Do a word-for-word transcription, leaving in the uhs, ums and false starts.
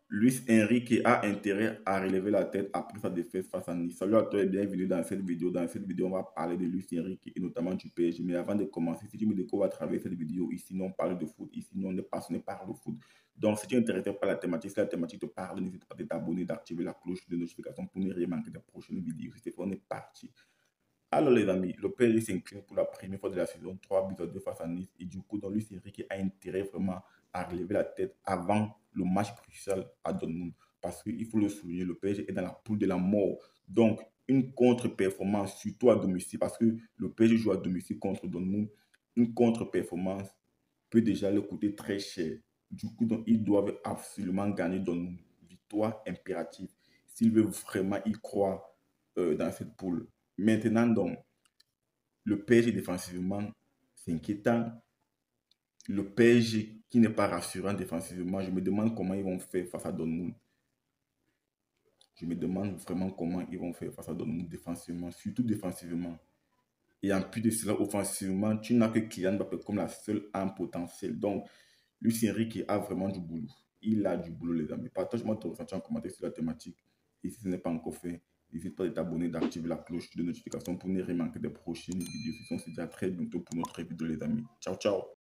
Luis Enrique a intérêt à relever la tête après sa défaite face à Nice. Salut à toi et bienvenue dans cette vidéo. Dans cette vidéo, on va parler de Luis Enrique et notamment du P S G. Mais avant de commencer, si tu me découvres à travers cette vidéo, ici, nous on parle de foot. Ici, nous on est passionné par le foot. Donc, si tu es intéressé par la thématique, si la thématique te parle, n'hésite pas à t'abonner, d'activer la cloche de notification pour ne rien manquer des prochaines vidéos. C'est fait, on est parti. Alors les amis, le P S G s'incline pour la première fois de la saison, trois buts à deux face à Nice. Et du coup, donc, Luis Enrique a intérêt vraiment à relever la tête avant le match crucial à Dortmund. Parce qu'il faut le souligner, le P S G est dans la poule de la mort. Donc, une contre-performance, surtout à domicile, parce que le P S G joue à domicile contre Dortmund, une contre-performance peut déjà le coûter très cher. Du coup, donc, ils doivent absolument gagner Dortmund. Victoire impérative. S'ils veulent vraiment y croire euh, dans cette poule. Maintenant, donc, le P S G défensivement, c'est inquiétant. Le P S G qui n'est pas rassurant défensivement, je me demande comment ils vont faire face à Dortmund. Je me demande vraiment comment ils vont faire face à Dortmund défensivement, surtout défensivement. Et en plus de cela, offensivement, tu n'as que Kylian Mbappé comme la seule arme potentielle. Donc, Luis Enrique a vraiment du boulot. Il a du boulot, les amis. Partage-moi ton ressenti en commentaire sur la thématique. Et si ce n'est pas encore fait, n'hésite pas à t'abonner, d'activer la cloche de notification pour ne rien manquer des prochaines vidéos. Ce sont déjà très bientôt pour notre vidéo, les amis. Ciao, ciao.